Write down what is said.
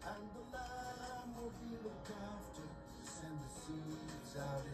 and the land will be looked after. Send the seeds out